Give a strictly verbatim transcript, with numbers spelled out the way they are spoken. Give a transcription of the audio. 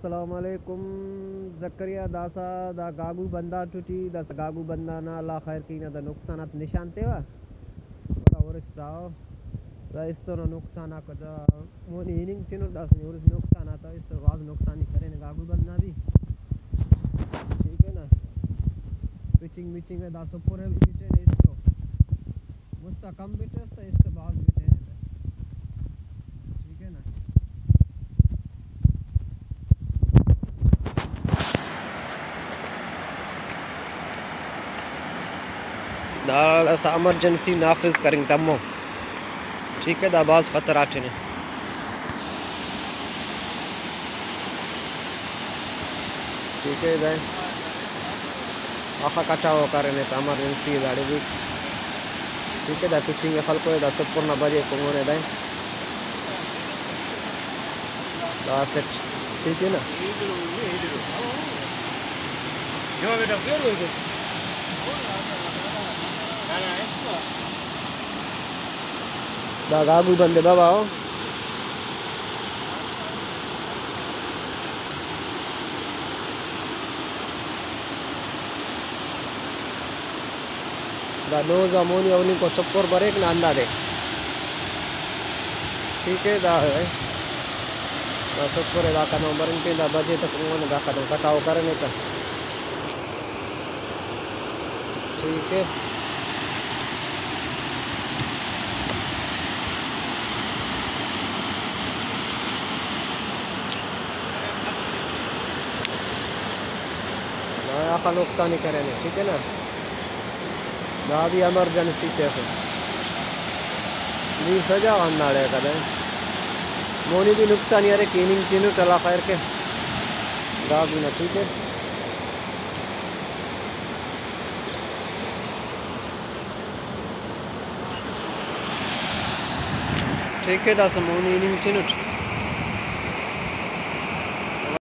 अस्सलामुअलैकुम ज़करिया दासा दा गागू बंदा टूटी दस गागू बंदा ना ला खैर की ना दा नुकसानात निशान तेवा बड़ा वरस्ताओ दा इस तो नुकसान को दा मोनी इनिंग चिनो दस ने और नुकसानात इस तो वाज नुकसान ही करे ने गागू बंदा भी ठीक है ना पिचिंग मिचिंग में दासो पूरे बिटे ने इसको मुस्ता कम बिटे इस तो इसके बाज बिटे ने ठीक है ना दा एमरजेंसी नाफिज करेंगे तमो ठीक है दाबाज खतराट ने ठीक है दाए आखा कचाव करें तो एमरजेंसी दाड़ी भी ठीक है दा पिचिंग खलको दा सपूर्ण बजे कोने दाए दा सेट ठीक है ना दा गागू बंदे बाबा हो दा नोज अमोनी अवनी को सपोर बरेक ना अंदा दे ठीक है दा है दा सपोर दा का नंबर पे दा बजे तक उन्होंने दा का कटाव करने का ठीक है आखा नुकसानी करें ठीक है ना दा भी एमरजेंसी से नी सजा अंदाड़े कदे मोनी भी नुकसान यारे कीनिंग चिन्ह टला खैर के दा भी ना ठीक है ठीक है दा मोनी इनिंग चिन्ह